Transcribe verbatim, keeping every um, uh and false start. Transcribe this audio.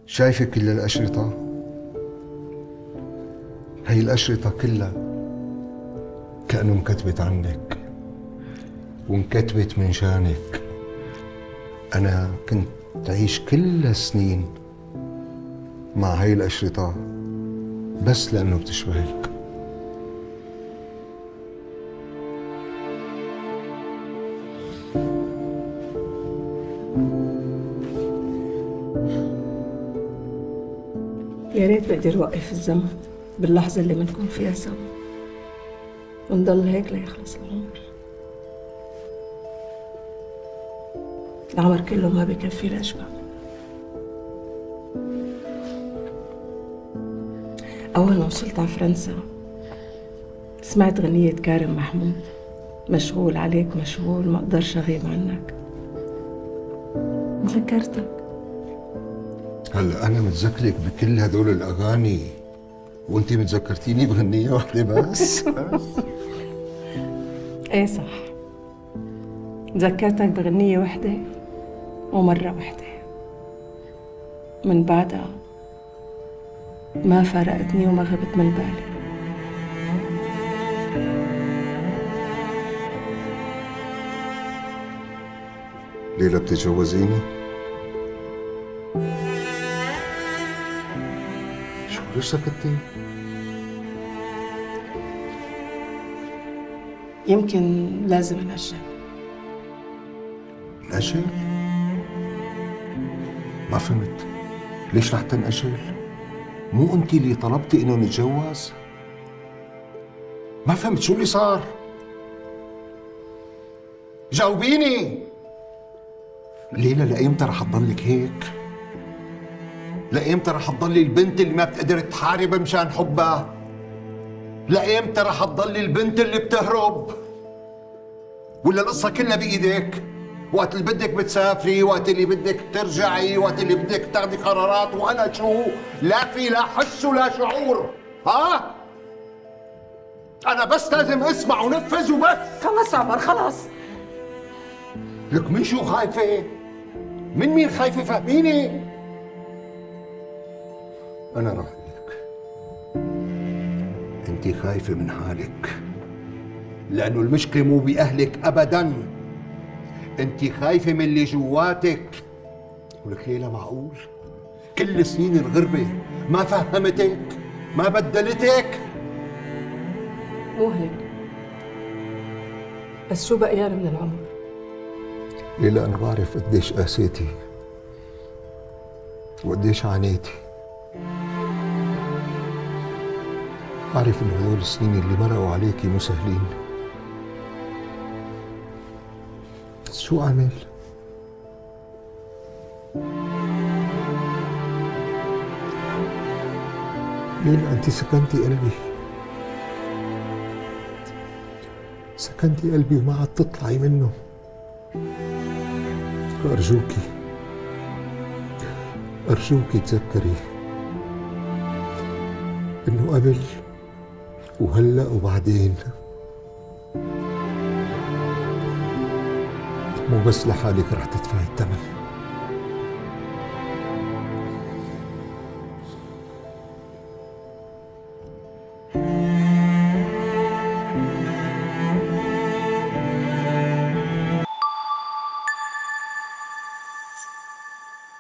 شايفة كل الأشرطة؟ هي الأشرطة كلها كأنه انكتبت عنك وانكتبت من شانك. أنا كنت عيش كل السنين مع هاي الأشرطة بس لأنه بتشبهك. يا ريت بقدر اوقف الزمن باللحظة اللي بنكون فيها سوا ونضل هيك ليخلص العمر. العمر كله ما بكفي لأشبع. أول ما وصلت على فرنسا سمعت غنية كارم محمود، مشغول عليك مشغول ما أقدرش أغيب عنك. تذكرتك. هلا أنا متذكرك بكل هدول الأغاني وأنتِ متذكرتيني بغنية واحدة بس. إيه صح، تذكرتك بغنية وحدة ومرة وحدة، من بعدها ما فارقتني وما غبت من بالي. ليلى بتتجوزيني؟ شو ليش سكتتي؟ يمكن لازم نأجل. نأجل؟ ما فهمت، ليش رح تنأجل؟ مو انت اللي طلبتي انه نتجوز؟ ما فهمت شو اللي صار؟ جاوبيني. ليلى لأيمتى رح تضلك هيك؟ لأيمتى رح تضلي البنت اللي ما بتقدر تحارب مشان حبها؟ لأيمتى رح تضلي البنت اللي بتهرب؟ ولا القصة كلها بإيدك؟ وقت اللي بدك بتسافري، وقت اللي بدك ترجعي، وقت اللي بدك تاخدي قرارات، وأنا شو؟ لا في لا حس ولا شعور، ها؟ أنا بس لازم أسمع ونفذ وبس. خلص عمر خلص. لك من شو خايفة؟ من مين خايفة فهميني؟ أنا راح لك، أنت خايفة من حالك، لأنه المشكلة مو بأهلك أبداً، أنت خايفة من اللي جواتك. ولك ليلى معقول؟ كل سنين الغربة ما فهمتك؟ ما بدلتك؟ مو هيك، بس شو بقيان من العمر؟ ليلى أنا بعرف قديش قاسيتي وقديش عانيتي. بعرف إنه هدول السنين اللي مرقوا عليكي مو سهلين، بس شو أعمل؟ ليلى أنت سكنتي قلبي، سكنتي قلبي وما عاد تطلعي منه. أرجوكي أرجوكي تذكري إنه قبل وهلأ وبعدين مو بس لحالك رح تدفعي الثمن.